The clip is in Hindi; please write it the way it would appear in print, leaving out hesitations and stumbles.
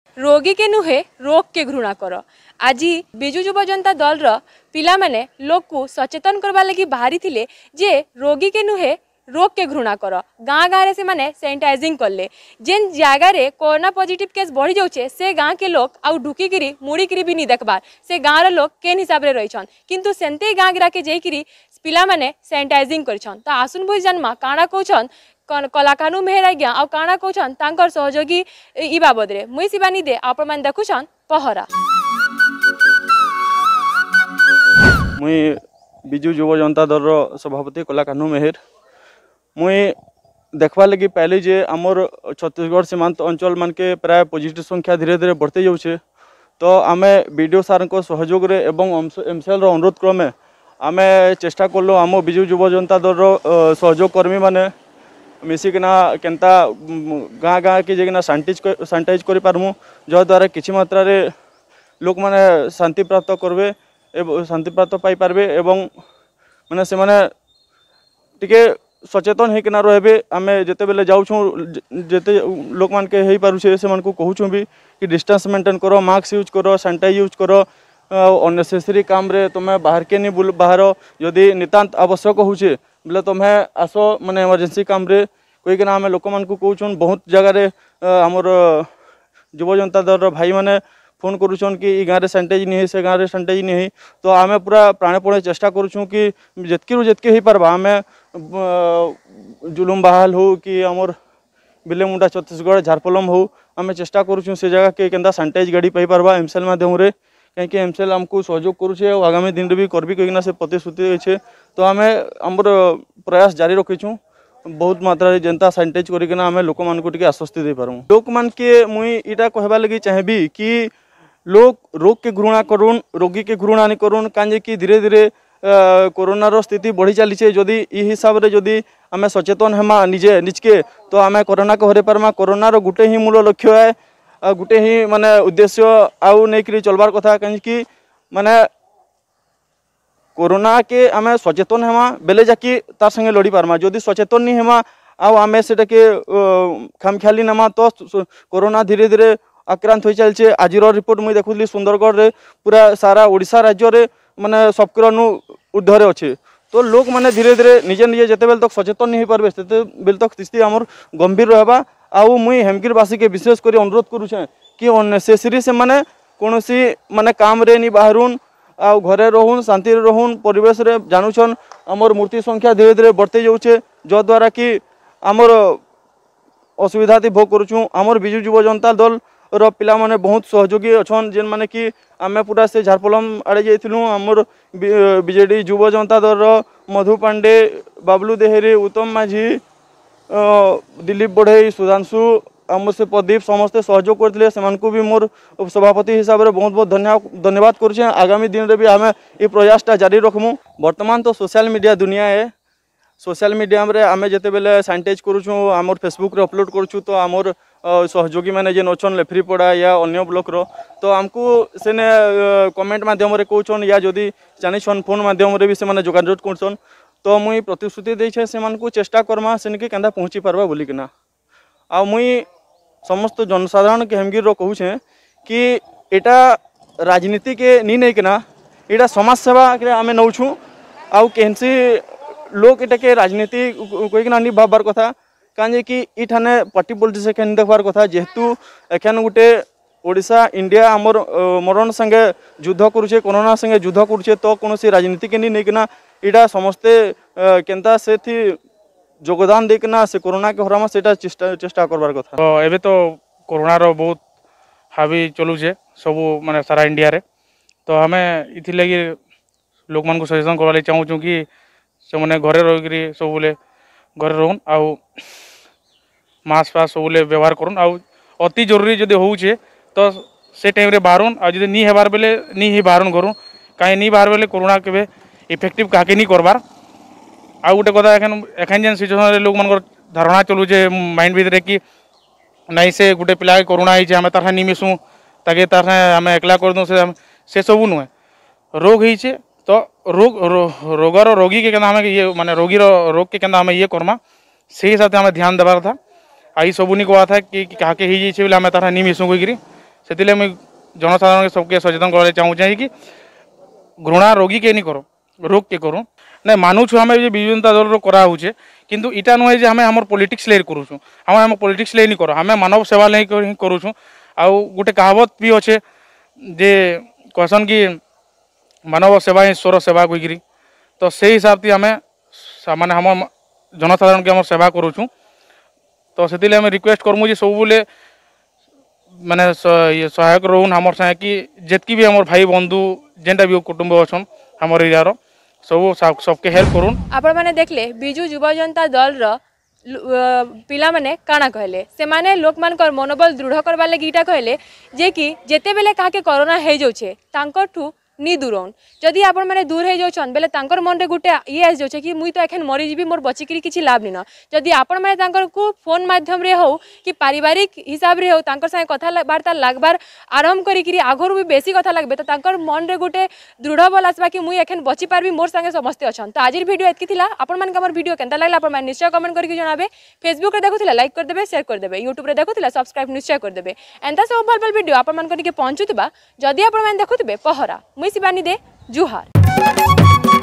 रोगी के नुहे रोग के घृणा कर। आज बिजु युव जनता दल पिला माने लोक को सचेतन करवा लगी बाहरी थिले जे रोगी के नुहे रोग के घृणा कर। गाँ गाँव में से माने सैनिटाइजिंग करले जेन जगार कोरोना पॉजिटिव केस बढ़ी जाऊे से गाँ के लोग आउ ढुकिकी मुड़िकी भी नहीं देखबार से गाँव लोग केन हिसाब से रहीछन किंतु सेमते गाँ गिरा के जाइकी पिला माने सैनिटाइजिंग करछन। तो आसुन बुझ जानमा काଣା कहछन कलाकानु मेहर आज्ञा आ काଣା कहछन तांकर सहयोगी ई बाबद रे मुई शिवानी दे आपण मान देखुछन पहरा। मुई बिजु युव जनता दल सभापति कलाकानु मेहर मुई देखवा लगी पहले जे आमर छत्तीसगढ़ सीमांत अंचल मान के प्राय पॉजिटिव संख्या धीरे धीरे बढ़ते जाऊे तो आमे वीडियो सार सहयोग रे एवं एमसीएल अनुरोध क्रमे आमे चेष्टा कलु आम बिजु युव जनता दल सहयोग कर्मी माने मिसिकिना केनता गाँ गाँ की जगह सानिटाइज कर पारमु जद्वारा किसी मात्रा रे लोक माने शांति प्राप्त करबे शांति प्राप्त पाई पारबे एवं माने से माने टिके सचेतन होना रहे। आमे जेते बेले जाऊँ जेते लोक मान के पारुछे से मान को कहूँ भी कि डिस्टेंस मेंटेन करो मास्क यूज करो सैनिटाइज यूज करो अननेसेसरी काम रे तुम्हें बाहर के नहीं बुल बाहर जदि नितांत आवश्यक होचे बोले तुम्हें आस माने इमरजेंसी काम रे कहीकि आम लोक मान को कहूँ बहुत जगह आमर युव जनता दल भाई माने फोन करुछन कि ई गाँव सैनिटाइज नहीं से गाँव सैनिटाइज नहीं तो आम पूरा प्राणपणे चेष्टा करुछूँ कि जितकी हो पार्बा आम जुलुम बहाल हो कि आमर बिलेमुंडा छत्तीसगढ़ झारपलम हो आम चेष्टा करुछूँ से जगह के केंदा सैनिटाइज गाड़ी पाई पार्बा एमसीएल माध्यम रे कहीं एमसीएल आमको सहयोग करुचे और आगामी दिन भी करबी कहीं से प्रतिश्रुति अच्छे तो आम आमर प्रयास जारी रखीछूँ बहुत मात्रा जनता सैनिटाइज करके आम लोक मान को आश्वस्ति दे पारूँ। लोक मान के मुई इटा कहबा लगी चाहेबी कि लोग रोग के घृणा करुन रोगी के घृणा नहीं करुन कहीं कि धीरे धीरे कोरोनार स्थिति बढ़ी चलीचे जदि ई हिसाब रे जदि आम सचेतन हेमा निजे निजके तो आम कोरोना को हरे पार्मा। कोरोनार गुटे ही मूल लक्ष्य है गुटे ही माने उद्देश्य आउ नहीं चलबार कथा कहीं माने कोरोना के आम सचेतन हेमा बेले जाकि तार संगे लड़ी पार्मा जदि सचेतन नहीं हेमा आउ आम से खामख्याली नमा तो कोरोना धीरे धीरे आक्रांत हो चलছে। आज रिपोर्ट मुझे देखुली सुंदरगढ़ रे पूरा सारा ओडिशा राज्य रे माने सबकरनु ऊर्धरे अच्छे तो लोक माने धीरे धीरे निजे निजे जिते बेल तक सचेतन नहीं पारे से बेल तक स्थिति आमर गंभीर रहबा। आउ मुई हेमगिरवासी के विशेष कर अनुरोध करुछे कि अननेसेसरी से माने कोनोसी माने काम रे नहीं बाहरुन आउ घरे रहून शांति रहून परिवेश रे जानूछन आमर मूर्ति संख्या धीरे धीरे बढ़ते जाऊे जद्वारा कि आमर असुविधा भोग करुछूँ। आमर बिजु युव जनता दल पिला माने बहुत सहयोगी अच्छन जेन माने कि आमे पूरा से झारपलम आड़े जाइलु आमर बीजेडी युव जनता दल मधु पांडे बाबलू देहरी उत्तम माझी दिलीप बढ़ई सुधांशु आम से प्रदीप समस्ते सहयोग करते से भी मोर सभापति हिसाब से बहुत बहुत धन्यवाद करुचे। आगामी दिन में भी आम ये प्रयासटा जारी रखमु। वर्तमान तो सोशल मीडिया दुनिया है सोशल मीडिया रे आमे जेते बेले सैनिटाइज करुछूँ आमर फेसबुक रे अपलोड करुछूँ तो आमर सहयोगी मैंने जेन अच्छन लेफ्रीपड़ा या अन्य ब्लॉक रो तो आमको सेने कमेंट माध्यम रे कहछन या जदि जानिछन फोन माध्यम रे भी से माने जोगाजोग करछन तो मुई प्रतिश्रुति देछे से मान को चेष्टा करमा सेन के केंदा पहुँची पारबा बोली किना। आ मुई समस्त जनसाधारण के हेमगिर रो कहूछे कि एटा राजनीति के नहीं किना एटा समाज सेवा के आमे नौछू आउ केनसी लोग एटा के राजनीति कहिकिना नहीं भाबार कथा कहीं कि इठाने पार्टी पॉलिटिक्स एखान देखबार कथा जेहेतु एखान गोटे ओडिशा इंडिया आमर मरण संगे युद्ध करुचे कोरोना संगे युद्ध करुचे तो कौन राजनीति के नहीं किना इटा समस्ते केनता से थी योगदान देकिना से कोरोना के हरामा से चेष्टा करबार कथा। तो एबे तो कोरोना रो बहुत हावी चलुचे सबू माने सारा इंडिया रे तो हमें इथि लगी लोक मान को सजेशन करवा ले चाहूँ कि से माने घरे रही सब बोले घरे रहन आउ मास्क फास्क सब व्यवहार करन आउ अति जरूरी जदि होउचे तो से टाइम रे बाहरुन आ जदि नहीं हेबार बेले नहीं ही बाहरुन करूँ कहीं नहीं बाहर बेले कोरोना के इफेक्टिव काके नहीं करबार। आउ गोटे कथा एखान जेन सिचुएसन लोक मान धारणा चलुचे माइंड भीतर कि नहीं से गोटे पिला कोरोना होइचे आम तार नहीं मिसू ताके तार आम एकला कर दूँ से सब नुहे रोग होइचे तो रोगर रोगी के आम ये माने रोगीर रोग के आम ये करमा से हिसाब से आम ध्यान देवार था आई सब नहीं कहा था कि क्या बोले आम तार नहीं मिसू कहीकि से मुझे जनसाधारण के सबके सचेतन करवा चाहूँ कि घृणा रोगी के नहीं करो रोग के करूँ ना मानुछु आम विजु जनता दल कराऊे किंतु इटा नुहे जे आम आम पॉलिटिक्स ले करूँ आम पॉलिटिक्स ले नहीं कर आम मानव सेवा ले करूँ आउ गोटे कहावत भी अच्छे जे कहसन कि मानव सेवा ही ईश्वर सेवा कहीकि तो से हिसाब से आम माने हम जनसाधारण के आम सेवा करूँ तो से रिक्वेस्ट करमु जे सब बोले माने सहायक रोहन हमर संगे कि जितकी भी हमर भाई बंधु जेनटा भी कुटुंब अच्छन हमर एरिया सब सबके हेल्प करूँ। आपण माने देखले बिजु युवा जनता दल रो पिला माने काना कहले से माने लोक मानकर मनोबल दृढ़ करबा लगी इटा कहले जे कि जेते बेले काके कोरोना हे जाउछे तांकर ठू नी दूरन जदि आपण माने दूर हे जाउछन बेले तांकर मन रे गुटे ये आस जाउछे कि मुई तो एखन मरि जीबी मोर बचिकरी किछि लाभ निन जदि आपण माने तांकर को फोन माध्यम रे हो कि पारिवारिक हिसाब रे हो तांकर संगे कथा वार्ता लागबार आरंभ करी कि आगरु भी बेसी कथा लागबे तो तांकर मन रे गुटे दृढ़ बल आसबा कि मुई एखन बचि पारबी मोर संगे समस्त अछन। तो आजिर वीडियो एतकी थिला आपण माने हमर वीडियो केनता लागला आपण माने निश्चय कमेंट करके जणाबे फेसबुक रे देखुथिला लाइक कर देबे शेयर कर देबे यूट्यूब रे देखुथिला सब्सक्राइब निश्चय कर देबे एंता सब भल भल वीडियो आपण माने के पहुंचुतबा जदि आपण माने देखुथिबे पहरा मुई शिवानी दे जुहार।